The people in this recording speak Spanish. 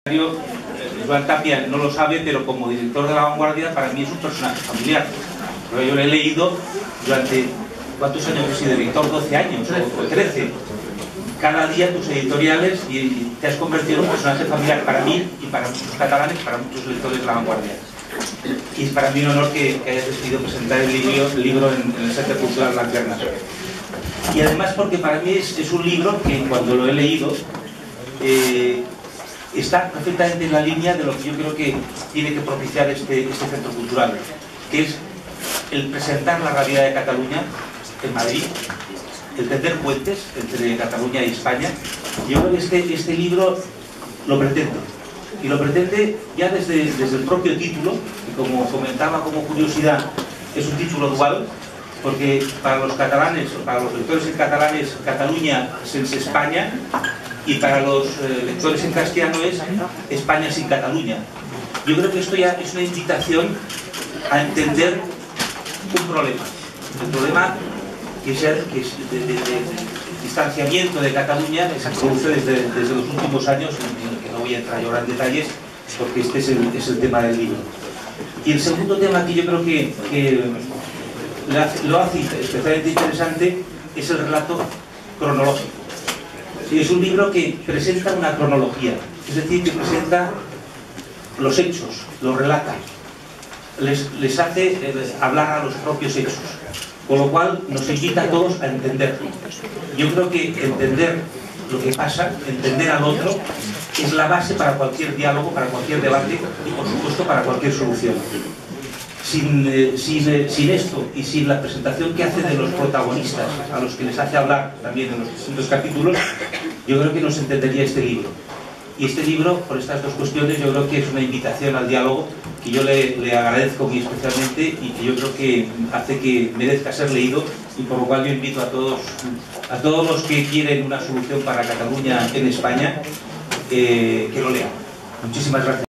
Joan Tapia no lo sabe, pero como director de La Vanguardia para mí es un personaje familiar. Pero yo lo he leído durante, ¿cuántos años he sido director? 12 años o 13. Cada día tus editoriales y te has convertido en un personaje familiar para mí y para muchos catalanes, para muchos lectores de La Vanguardia. Y es para mí un honor que hayas decidido presentar el libro en el Centro Cultural Las Vernas. Y además porque para mí es un libro que cuando lo he leído está perfectamente en la línea de lo que yo creo que tiene que propiciar este centro cultural, que es el presentar la realidad de Cataluña en Madrid, el tender puentes entre Cataluña y España. Yo creo que este libro lo pretende, y lo pretende ya desde el propio título, que como comentaba como curiosidad, es un título dual, porque para los catalanes, o para los lectores en catalanes, Cataluña es España, y para los lectores en castellano es España sin Cataluña. Yo creo que esto ya es una invitación a entender un problema. El problema que es de distanciamiento de Cataluña, que se produce desde los últimos años, en el que no voy a entrar ahora en detalles, porque este es el tema del libro. Y el segundo tema que yo creo que lo hace especialmente interesante es el relato cronológico. Sí, es un libro que presenta una cronología, es decir, que presenta los hechos, los relata, les hace hablar a los propios hechos, con lo cual nos invita a todos a entender. Yo creo que entender lo que pasa, entender al otro, es la base para cualquier diálogo, para cualquier debate y por supuesto para cualquier solución. Sin esto y sin la presentación que hace de los protagonistas, a los que les hace hablar también en los distintos capítulos, yo creo que no se entendería este libro. Y este libro, por estas dos cuestiones, yo creo que es una invitación al diálogo que yo le agradezco muy especialmente y que yo creo que hace que merezca ser leído, y por lo cual yo invito a todos los que quieren una solución para Cataluña en España, que lo lean. Muchísimas gracias.